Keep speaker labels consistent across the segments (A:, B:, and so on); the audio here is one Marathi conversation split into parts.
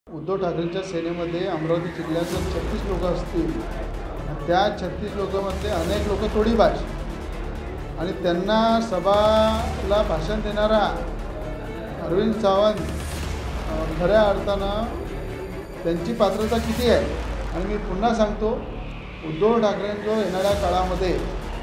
A: उद्धव ठाकरेंच्या सेनेमध्ये अमरावती जिल्ह्यातील 36 लोक असतील. त्या 36 लोकांमध्ये अनेक लोक तोडीबाज आणि त्यांना सभाला भाषण देणारा अरविंद सावंत खऱ्या अर्थानं त्यांची पात्रता किती आहे. आणि मी पुन्हा सांगतो, उद्धव ठाकरेंजवळ येणाऱ्या काळामध्ये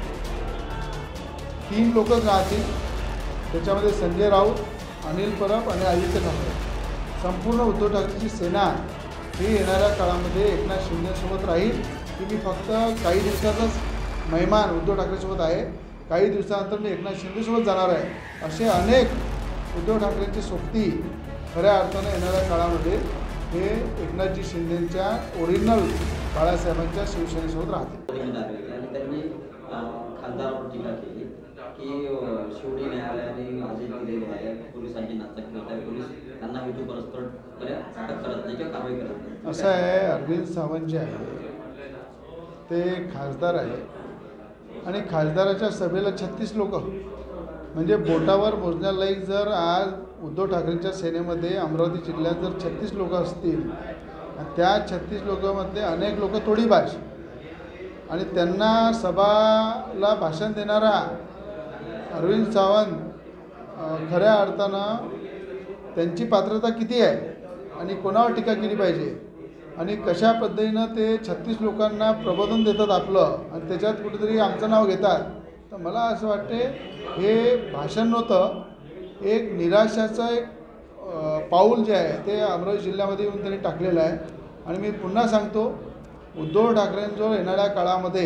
A: 3 लोकच राहतील. त्याच्यामध्ये संजय राऊत, अनिल परब आणि आदित्य ठाकरे. संपूर्ण उद्धव ठाकरेंची सेना ही येणाऱ्या काळामध्ये एकनाथ शिंदेसोबत राहील. की मी फक्त काही दिवसाचाच मेहमान उद्धव ठाकरेसोबत आहे, काही दिवसानंतर मी एकनाथ शिंदेसोबत जाणार आहे, असे अनेक उद्धव ठाकरेंची सोबती खऱ्या अर्थानं येणाऱ्या काळामध्ये हे एकनाथजी शिंदेंच्या ओरिजिनल बाळासाहेबांच्या शिवसेनेसोबत राहतील.
B: त्यांनी खासदारावर टीका केली की शेवटी न्यायालयाने आदेश दिलेले आहे, पोलिसांची नाचक करत आहे, पोलीस त्यांना हेतू परस्पर अटक करत नाही किंवा कारवाई करत नाही.
A: असं आहे, अरविंद सावंत जे आहे ते खासदार आहे आणि खासदाराच्या सभेला 36 लोक म्हणजे बोटावर मोजण्यालायक. जर आज उद्धव ठाकरेंच्या सेनेमध्ये अमरावती जिल्ह्यात जर 36 लोक असतील, त्या 36 लोकांमध्ये अनेक लोक तोडीबाज आणि त्यांना सभाला भाषण देणारा अरविंद सावंत खऱ्या अर्थानं त्यांची पात्रता किती आहे आणि कोणावर टीका केली पाहिजे आणि कशा पद्धतीनं ते 36 लोकांना प्रबोधन देतात आपलं आणि त्याच्यात कुठेतरी आमचं नाव घेतात. तर मला असं वाटते हे भाषण नव्हतं, एक निराशाचं एक पाऊल जे आहे ते अमरावती जिल्ह्यामध्ये येऊन त्यांनी टाकलेलं आहे. आणि मी पुन्हा सांगतो, उद्धव ठाकरेंजवळ येणाऱ्या काळामध्ये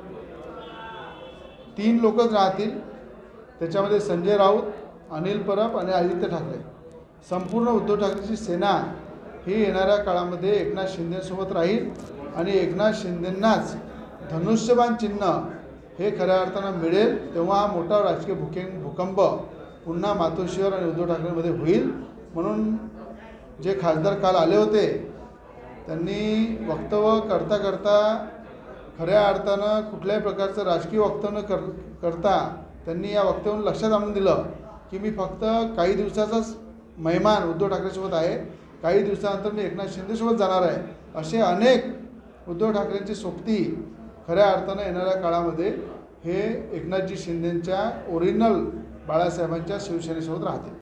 A: 3 लोकच राहतील. त्याच्यामध्ये संजय राऊत, अनिल परब आणि आदित्य ठाकरे. संपूर्ण उद्धव ठाकरेंची सेना ही येणाऱ्या काळामध्ये एकनाथ शिंदेसोबत राहील आणि एकनाथ शिंदेंनाच धनुष्यबाण चिन्ह हे खऱ्या अर्थानं मिळेल. तेव्हा मोठा राजकीय भूकंप पुन्हा मातोश्रीवर आणि उद्धव ठाकरेंमध्ये होईल. म्हणून जे खासदार काल आले होते त्यांनी वक्तव्य करता करता खऱ्या अर्थानं कुठल्याही प्रकारचं राजकीय वक्तव्य न करता त्यांनी या वक्तव्यावरून लक्षात आणून दिलं की मी फक्त काही दिवसाचाच मेहमान उद्धव ठाकरेसोबत आहे, काही दिवसानंतर मी एकनाथ शिंदेसोबत जाणार आहे. असे अनेक उद्धव ठाकरेंची सोबती खऱ्या अर्थानं येणाऱ्या काळामध्ये हे एकनाथजी शिंदेंच्या ओरिजिनल बाळासाहेबांच्या शिवसेनेसोबत राहतील.